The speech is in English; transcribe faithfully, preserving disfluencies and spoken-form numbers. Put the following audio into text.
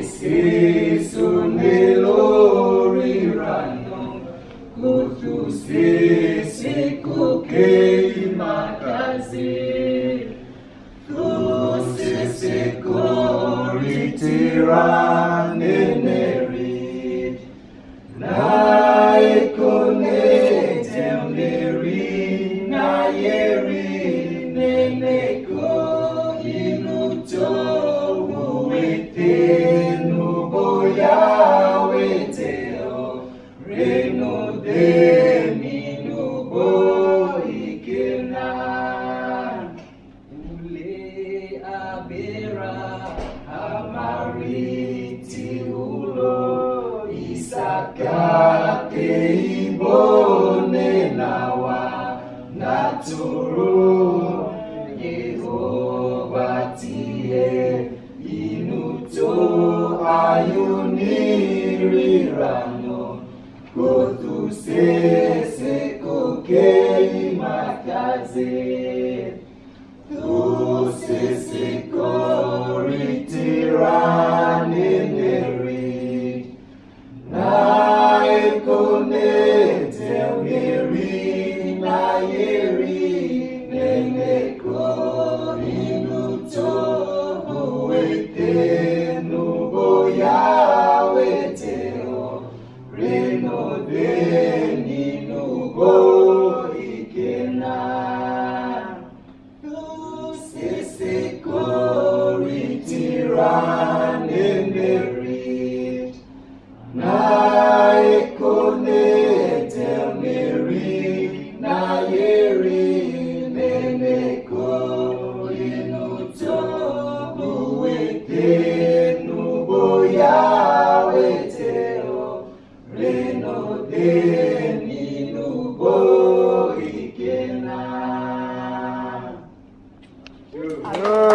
Sesone lori rano, kutu sese kuke makaze, tu sese kori tirane neri, na ekone temleri na yeri neneko inuto. Reno de minubo ikena ule abera amariti ulo isakate ibone nawa naturo Yehova tie inuto ayunirirano Kotu sese kuke makaze, tu sese kori tirane neri, na ekone temeri na yeri neneko inuto huete nubo yaweteo. Reno de minubo ikena, tu sese kori tirane neri, na ekone temeri na yeri neneko inuto buete nubo yaweteo. Reno de minubo ikena.